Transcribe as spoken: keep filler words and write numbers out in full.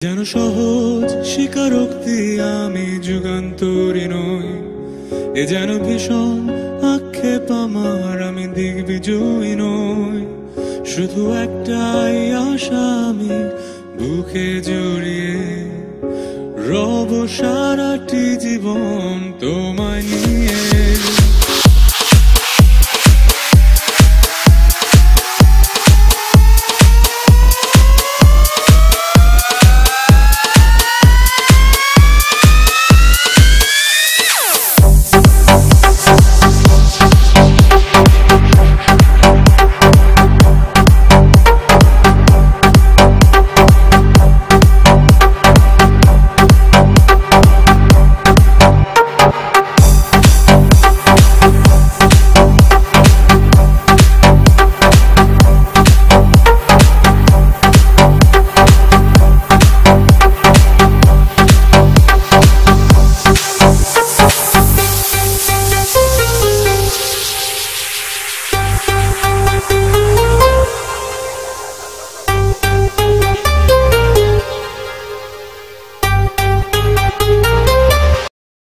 যেন সহজ স্বীকারোক্তি আমি যুগান্তরী নই, এ যেন ভীষণ আক্ষেপ আমার আমি দিগ্বিজয়ী নই। শুধু একটাই আশা আমি বুকে জড়িয়ে রব সারাটি জীবন তোমায়